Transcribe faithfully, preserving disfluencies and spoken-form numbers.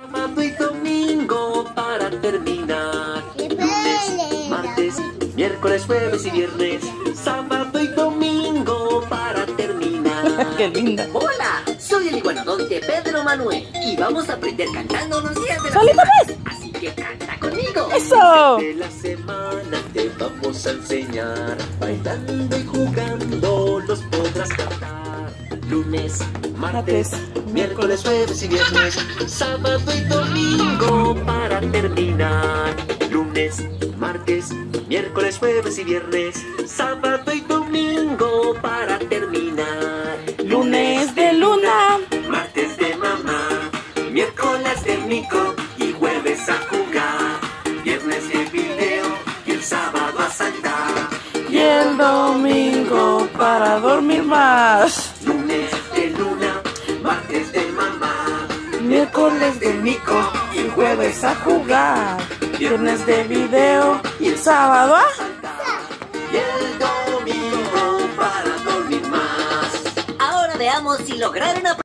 sábado y domingo para terminar. Lunes, martes, miércoles, jueves y viernes. Sábado y domingo para terminar. ¡Qué linda! Hola, soy el iguanodonte Pedro Manuel y vamos a aprender cantando los días de la ¡Solita semana. vez! Así que canta conmigo. ¡Eso! De la semana te vamos a enseñar. Bailando y jugando los podrás cantar. Lunes, martes, miércoles, jueves y viernes. Sábado y domingo para terminar. Lunes, martes, miércoles, jueves y viernes. Sábado y domingo para terminar. Lunes de luna, martes de mamá, miércoles de mico y jueves a jugar. Viernes de video y el sábado a saltar. y el domingo para dormir más. Lunes de luna, martes de mamá, Miércoles de mico y jueves a jugar. Viernes de video y el sábado a... y el domingo para dormir más. Ahora veamos si lograron aprender.